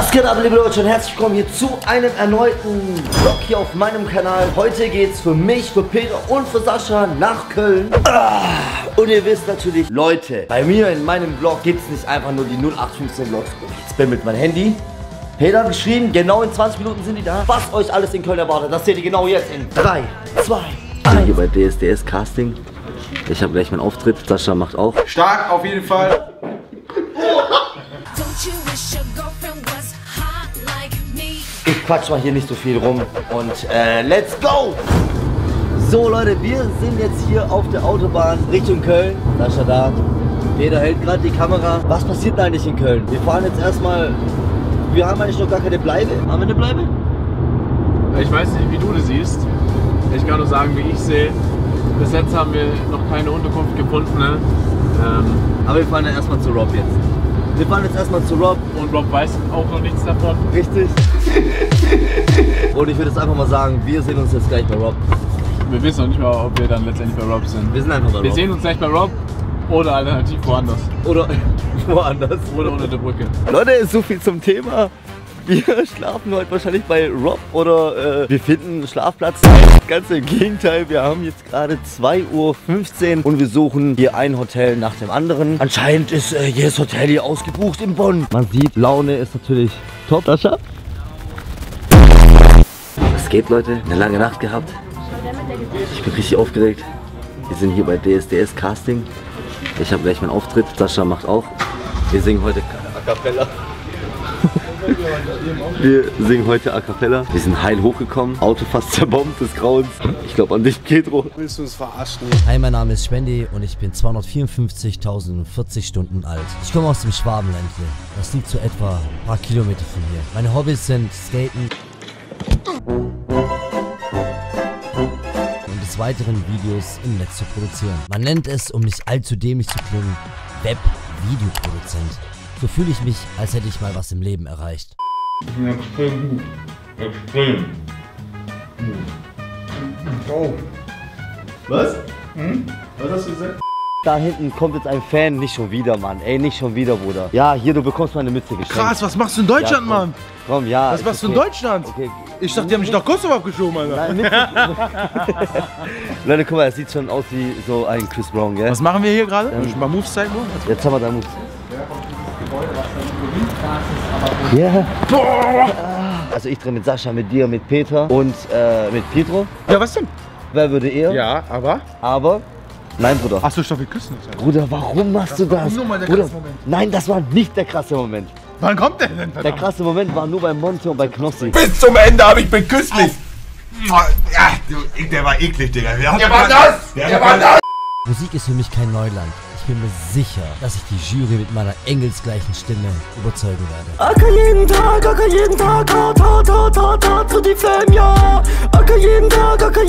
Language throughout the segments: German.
Was geht ab, liebe Leute, und herzlich willkommen hier zu einem erneuten Vlog hier auf meinem Kanal. Heute geht's für mich, für Peter und für Sascha nach Köln. Und ihr wisst natürlich, Leute, bei mir in meinem Vlog gibt's nicht einfach nur die 0815 Vlogs. Ich bimmelt mein Handy. Peter hat geschrieben, genau in 20 Minuten sind die da. Was euch alles in Köln erwartet, das seht ihr genau jetzt in 3, 2, 1. Hier bei DSDS Casting. Ich habe gleich meinen Auftritt, Sascha macht auch. Stark, auf jeden Fall. Ich quatsch mal hier nicht so viel rum und let's go! So Leute, wir sind jetzt hier auf der Autobahn Richtung Köln. Sascha da, Peter hält gerade die Kamera. Was passiert denn eigentlich in Köln? Wir fahren jetzt erstmal, wir haben eigentlich noch gar keine Bleibe. Haben wir eine Bleibe? Ich weiß nicht, wie du das siehst. Ich kann nur sagen, wie ich sehe. Bis jetzt haben wir noch keine Unterkunft gefunden. Ne? Aber wir fahren ja erstmal zu Rob jetzt. Wir fahren jetzt erstmal zu Rob. Und Rob weiß auch noch nichts davon. Richtig. Und ich würde jetzt einfach mal sagen, wir sehen uns jetzt gleich bei Rob. Wir wissen noch nicht mal, ob wir dann letztendlich bei Rob sind. Wir sind einfach bei Rob. Wir sehen uns gleich bei Rob oder alternativ woanders. Oder woanders. Oder unter der Brücke. Leute, so viel zum Thema. Wir schlafen heute wahrscheinlich bei Rob oder wir finden einen Schlafplatz. Ganz im Gegenteil, wir haben jetzt gerade 2:15 Uhr und wir suchen hier ein Hotel nach dem anderen. Anscheinend ist jedes Hotel hier ausgebucht in Bonn. Man sieht, Laune ist natürlich top. Sascha? Was geht, Leute? Eine lange Nacht gehabt. Ich bin richtig aufgeregt. Wir sind hier bei DSDS Casting. Ich habe gleich meinen Auftritt. Sascha macht auch. Wir singen heute A Cappella. Wir singen heute A Cappella. Wir sind heil hochgekommen. Auto fast zerbombt des Grauens. Ich glaube an dich, Pedro. Willst du uns verarschen? Hi, mein Name ist Spendi und ich bin 254.040 Stunden alt. Ich komme aus dem Schwabenländle. Das liegt so etwa ein paar Kilometer von hier. Meine Hobbys sind Skaten und des Weiteren Videos im Netz zu produzieren. Man nennt es, um nicht allzu dämlich zu klingen, Web-Videoproduzent. So fühle ich mich, als hätte ich mal was im Leben erreicht. Extrem gut. Extrem. Oh. Was? Was hast du gesagt? Da hinten kommt jetzt ein Fan. Nicht schon wieder, Mann. Ey, nicht schon wieder, Bruder. Ja, hier, du bekommst meine Mütze geschenkt. Krass, was machst du in Deutschland, ja, Mann? Komm, ja. Was machst du in Deutschland? Okay. Ich dachte, die haben mich nach Kosovo abgeschoben, Alter. Nein, nicht. Leute, guck mal, es sieht schon aus wie so ein Chris Brown, gell? Was machen wir hier gerade? Mal Moves zeigen, Bro? Jetzt haben wir da Moves. Ja. Also ich drehe mit Sascha, mit dir, mit Peter und mit Pietro. Ja, was denn? Wer würde eher? Ja, aber? Aber, nein, Bruder. Achso, stopp, wir küssen uns. Alter. Bruder, warum machst du das? Nur mal der Bruder, krasse Moment. nein, das war nicht der krasse Moment. Wann kommt der denn? Der Verdammt? krasse Moment war nur bei Monte und bei Knossi. Bis zum Ende habe ich beküsslich. Ja, der war eklig, Digga. Der war das! Der war das! Musik ist für mich kein Neuland. Ich bin mir sicher, dass ich die Jury mit meiner engelsgleichen Stimme überzeugen werde. Acker jeden Tag, hart, für die Fame, ja. Acker jeden Tag, hart,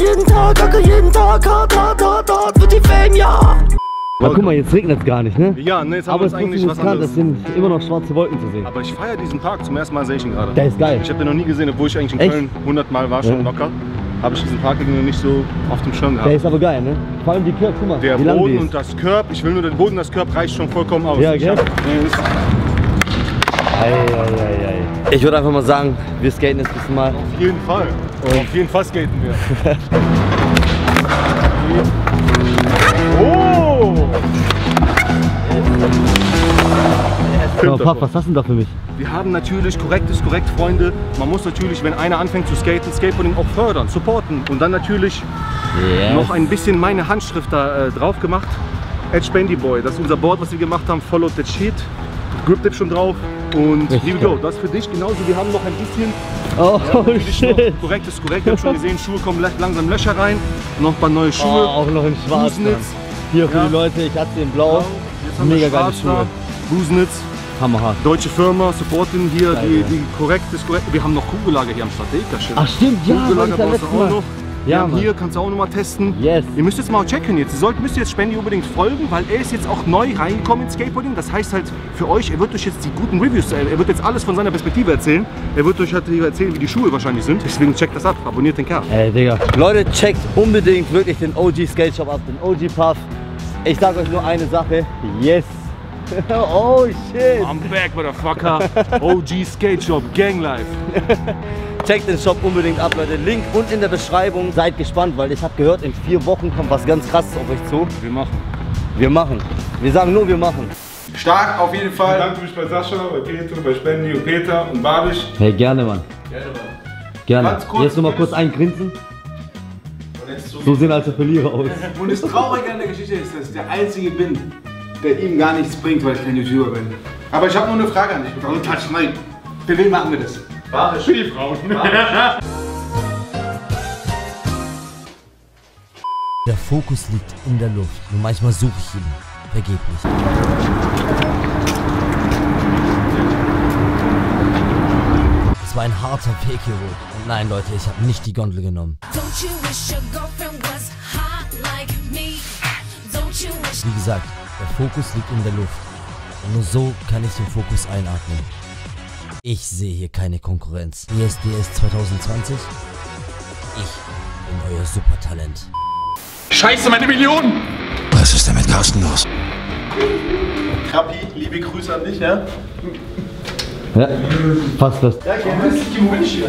für die Fame, ja. Aber guck mal, jetzt regnet es gar nicht, ne? Ja, ne, jetzt haben Aber wir es uns eigentlich was ist kalt, anderes. es sind immer noch schwarze Wolken zu sehen. Aber ich feiere diesen Tag. Zum ersten Mal sehe ich ihn gerade. Der ist geil. Ich habe den noch nie gesehen, obwohl ich eigentlich in Echt? Köln 100 Mal war, schon Ja. locker. Habe ich diesen Park irgendwie nicht so auf dem Schirm Der gehabt. ist aber geil, ne? Vor allem die Curb, guck mal, Der wie lang die Boden ist. und das Curb, ich will nur den Boden, das Curb reicht schon vollkommen aus. Ja, Ich gell? Ich würde einfach mal sagen, wir skaten jetzt ein bisschen mal. Auf jeden Fall. Auf jeden Fall skaten wir. Oh! So, Papa, was hast du denn da für mich? Wir haben natürlich korrektes korrekt, Freunde. Man muss natürlich, wenn einer anfängt zu skaten, Skateboarding auch fördern, supporten. Und dann natürlich noch ein bisschen meine Handschrift da drauf gemacht. @SpendiBoy, das ist unser Board, was wir gemacht haben. Follow the cheat. Grip Dip schon drauf. Und here we go. Das für dich genauso. Wir haben noch ein bisschen. Oh, Shit. Korrekt ist korrekt. Ich habe schon gesehen, Schuhe kommen langsam Löcher rein. Noch ein paar neue Schuhe. Oh, auch noch in schwarz. Busenitz. Hier für Ja. die Leute, ich hatte sie in blau. Jetzt haben wir Mega geile schwarz da. Schuhe. Busenitz. Hammerhart. Deutsche Firma, supporten hier, Geil, die korrekt ist korrekt. Wir haben noch Kugelager hier am Stadtdeker. Ach stimmt, ja, Kugelager war ich brauchst du da auch letztes noch. Mal. Wir Ja, haben Mann. hier, kannst du auch noch mal testen. Yes. Ihr müsst jetzt mal checken jetzt. Müsst jetzt Spendi unbedingt folgen, weil er ist jetzt auch neu reingekommen ins Skateboarding. Das heißt halt für euch, er wird euch jetzt die guten Reviews, er wird jetzt alles von seiner Perspektive erzählen. Er wird euch halt hier erzählen, wie die Schuhe wahrscheinlich sind. Deswegen checkt das ab, abonniert den Kerl. Ey, Digga. Leute, checkt unbedingt wirklich den OG Skate Shop ab, den OG Puff. Ich sage euch nur eine Sache. Yes. Oh shit. I'm back, motherfucker. OG Skate Shop, Gang Life. Checkt den Shop unbedingt ab, Leute. Link unten in der Beschreibung. Seid gespannt, weil ich habe gehört, in 4 Wochen kommt was ganz Krasses auf euch zu. Wir machen. Wir machen. Wir sagen nur, wir machen. Stark, auf jeden Ich Fall. bedanke mich bei Sascha, bei Peter, bei Spendi und Peter und Babisch. Hey, gerne, Mann. Gerne. Ganz kurz, Jetzt nochmal kurz eingrinsen. So sehen also Verlierer aus. Und das Traurige an der Geschichte ist, dass ich der Einzige bin, der ihm gar nichts bringt, weil ich kein YouTuber bin. Aber ich habe nur eine Frage an dich. Warum touch nein? Für wen machen wir das? Für die Frauen. Der Fokus liegt in der Luft. Nur manchmal suche ich ihn. Vergeblich. Es war ein harter Weg hier hoch. Und nein, Leute, ich habe nicht die Gondel genommen. Wie gesagt, der Fokus liegt in der Luft. Und nur so kann ich den Fokus einatmen. Ich sehe hier keine Konkurrenz. ISDS 2020. Ich bin euer Supertalent. Scheiße, meine Million! Was ist denn mit Carsten los? Krappi, liebe Grüße an dich, ja? Ja, fast. Ja, das ist die Wünsche.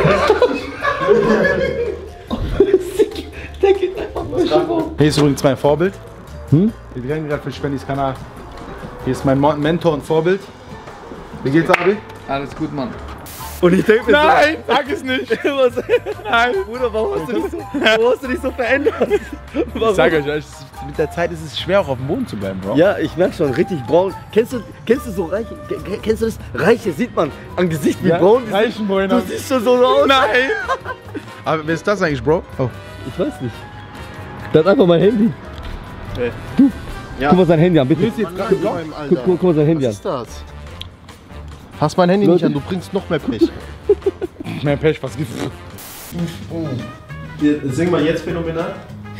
Der geht einfach mal. Hier ist übrigens mein Vorbild. Hm? Wir drehen gerade für Spendis Kanal. Hier ist mein Mentor und Vorbild. Wie geht's, Abi? Alles gut, Mann. Und ich denke mir Nein, sag es nicht! Nein, Bruder, warum hast du dich so verändert? Warum? Ich sag euch, mit der Zeit ist es schwer, auch auf dem Boden zu bleiben, Bro. Ja, ich merk schon, richtig braun. Kennst du so Reiche? Kennst du das? Reiche sieht man am Gesicht, wie braun die sind. Reichenboy. Du siehst schon so aus. Nein! Aber wer ist das eigentlich, Bro? Oh. Ich weiß nicht. Das ist einfach mein Handy. Du, guck mal sein Handy an, bitte. Guck mal sein Handy an. Was ist das? Fass mein Handy nicht an, du bringst noch mehr Pech. Mehr Pech, was gibt's? Sing mal jetzt phänomenal.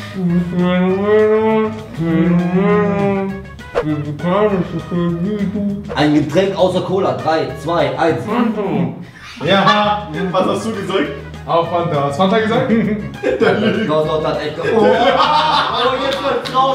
Ein Getränk außer Cola. 3, 2, 1. Ja, was hast du gesagt? Auch Fanta. Hast Fanta gesagt? Dort hat echt. Oh, jetzt läuft's raus,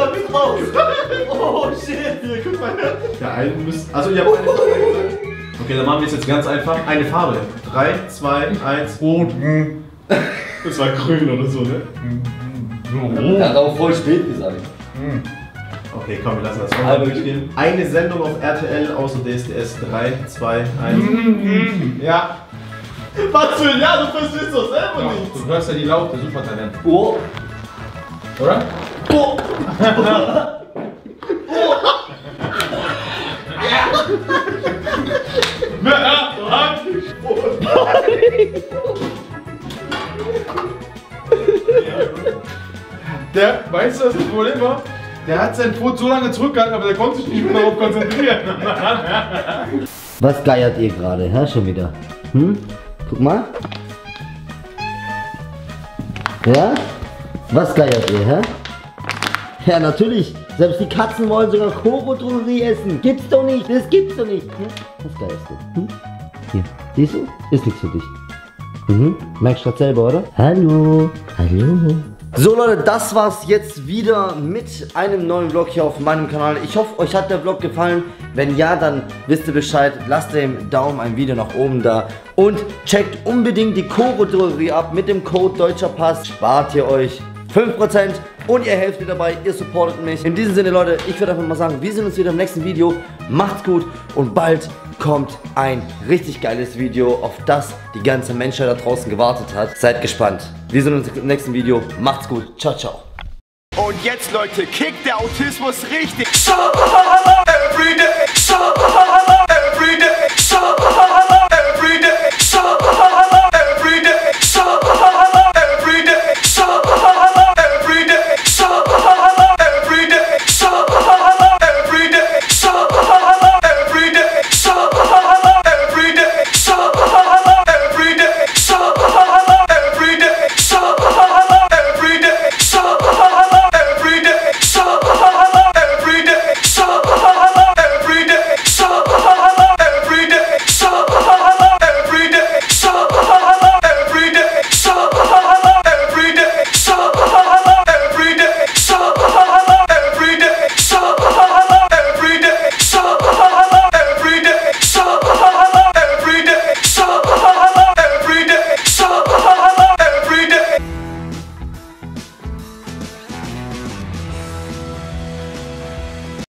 Oh shit. Hier, guck mal. Der eine müsst. Also, ihr habt eine Farbe gesagt. Okay, dann machen wir es jetzt ganz einfach. Eine Farbe. 3, 2, 1. Rot. Das war grün oder so, ne? Er hat auch voll spät gesagt. Okay, komm, wir lassen das mal durchgehen. Eine Sendung auf RTL außer DSDS. 3, 2, 1. Ja. Was für ein Ja, du verstehst doch selber nicht. Du hörst ja die Laute, Supertalent. Oh. Oder? Oh. Der, weißt du, was das Problem war? Der hat seinen Fuß so lange zurückgehalten, aber der konnte sich nicht mehr darauf konzentrieren. Was geiert ihr gerade, hä? Schon wieder. Hm? Guck mal. Ja? Was geiert ihr, hä? Ja, natürlich. Selbst die Katzen wollen sogar Chorodrogerie essen. Gibt's doch nicht. Das gibt's doch nicht. Hm? Was geierst du? Hm? Hier. Siehst du? Ist nichts für dich. Mhm. Merkst du das selber, oder? Hallo. Hallo. So Leute, das war's jetzt wieder mit einem neuen Vlog hier auf meinem Kanal. Ich hoffe, euch hat der Vlog gefallen. Wenn ja, dann wisst ihr Bescheid. Lasst dem Daumen ein Video nach oben da. Und checkt unbedingt die Chorodrogerie ab. Mit dem Code Deutscher Pass spart ihr euch 5% und ihr helft mir dabei, ihr supportet mich. In diesem Sinne Leute, ich würde einfach mal sagen, wir sehen uns wieder im nächsten Video. Macht's gut und bald kommt ein richtig geiles Video, auf das die ganze Menschheit da draußen gewartet hat. Seid gespannt. Wir sehen uns im nächsten Video. Macht's gut. Ciao, ciao. Und jetzt, Leute, kickt der Autismus richtig. Every day.